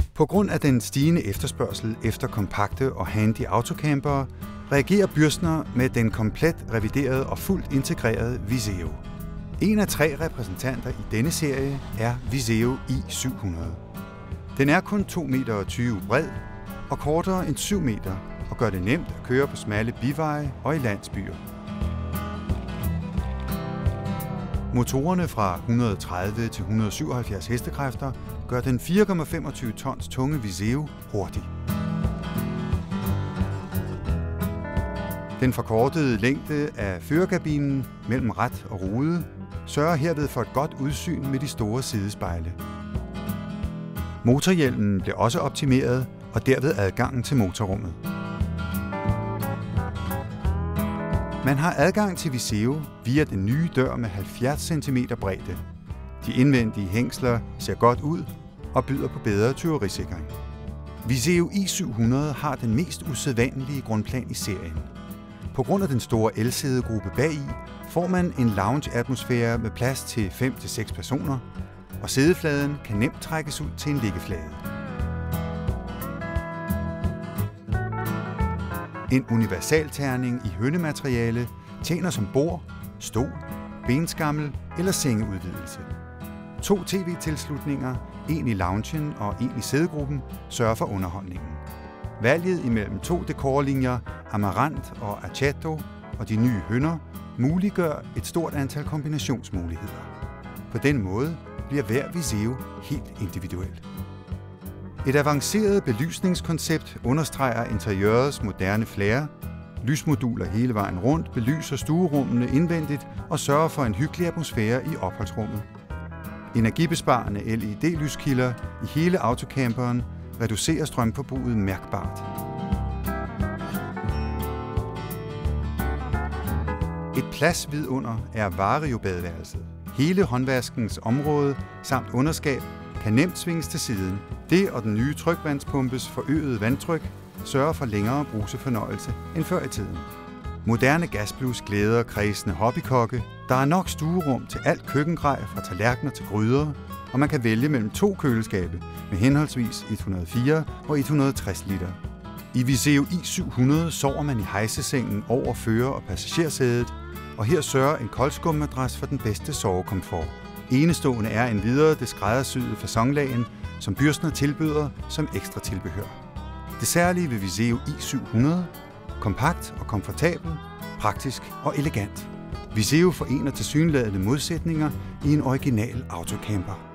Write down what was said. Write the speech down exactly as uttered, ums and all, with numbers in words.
På grund af den stigende efterspørgsel efter kompakte og handy autocampere, reagerer Bürstner med den komplet reviderede og fuldt integrerede Viseo. En af tre repræsentanter i denne serie er Viseo i syv hundrede. Den er kun to komma tyve meter bred og kortere end syv meter og gør det nemt at køre på smalle biveje og i landsbyer. Motorerne fra et hundrede og tredive til et hundrede og syvoghalvfjerds hestekræfter gør den fire komma femogtyve tons tunge Viseo hurtig. Den forkortede længde af førerkabinen mellem rat og rude sørger herved for et godt udsyn med de store sidespejle. Motorhjelmen blev også optimeret og derved adgangen til motorrummet. Man har adgang til Viseo via den nye dør med halvfjerds centimeter bredde. De indvendige hængsler ser godt ud og byder på bedre tyverisikring. Viseo i syv hundrede har den mest usædvanlige grundplan i serien. På grund af den store elsædegruppe bagi får man en lounge-atmosfære med plads til fem til seks personer, og sædefladen kan nemt trækkes ud til en liggeflade. En universalterning i hønnemateriale tjener som bord, stol, benskammel eller sengeudvidelse. To tv-tilslutninger, en i loungen og en i sædegruppen, sørger for underholdningen. Valget imellem to dekorlinjer, Amarant og Aceto og de nye hønner muliggør et stort antal kombinationsmuligheder. På den måde bliver hver Viseo helt individuel. Et avanceret belysningskoncept understreger interiørets moderne flair. Lysmoduler hele vejen rundt belyser stuerummene indvendigt og sørger for en hyggelig atmosfære i opholdsrummet. Energibesparende L E D-lyskilder i hele autocamperen reducerer strømforbruget mærkbart. Et plads vidunder er Vario-badeværelset. Hele håndvaskens område samt underskab kan nemt svinges til siden. Det og den nye trykvandspumpes forøgede vandtryk sørger for længere brusefornøjelse end før i tiden. Moderne gasblus glæder kredsende hobbykokke. Der er nok stuerum til alt køkkengrej fra tallerkener til gryder, og man kan vælge mellem to køleskabe med henholdsvis et hundrede og fire og et hundrede og tres liter. I Viseo i syv hundrede sover man i hejsesengen over fører- og passagersædet, og her sørger en koldskummadras for den bedste sovekomfort. Enestående er endvidere det skræddersyede faconlagen, som Bürstner tilbyder som ekstra tilbehør. Det særlige ved Viseo i syv hundrede: kompakt og komfortabel, praktisk og elegant. Viseo forener tilsyneladende modsætninger i en original autocamper.